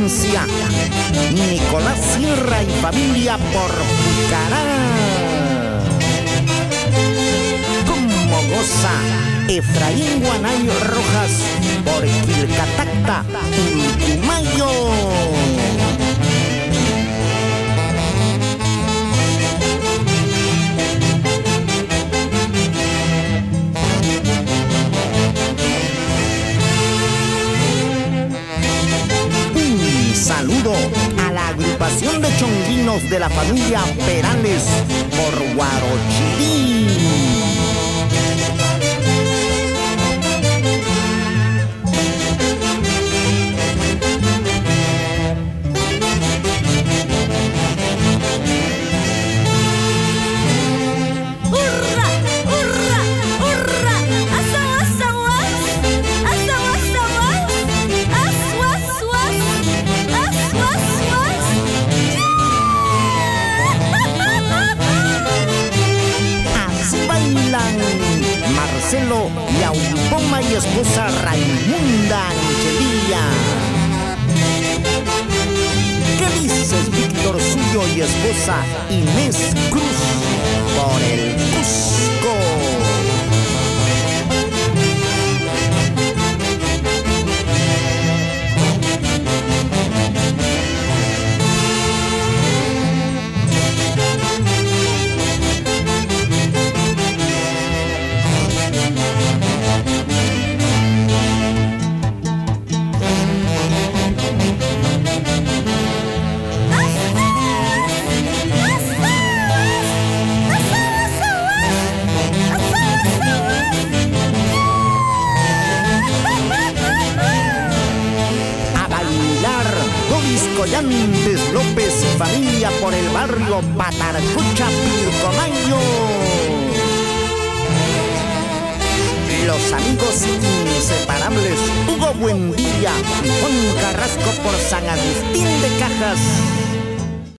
Valencia, Nicolás Sierra y familia por Pucará. Como goza Efraín Guanay Rojas por Quilcatacta, Ulcumayo. Saludo a la agrupación de chonguinos de la familia Perales por Huarochirí. Marcelo Yaupoma y esposa Raimunda Angelilla. ¿Qué dices, Víctor Suyo y esposa Inés Cruz por el Cusco? Collantes López y familia por el barrio Patarcucha, Pilcomayo. Los amigos inseparables Hugo Buendía y Juan Carrasco por San Agustín de Cajas.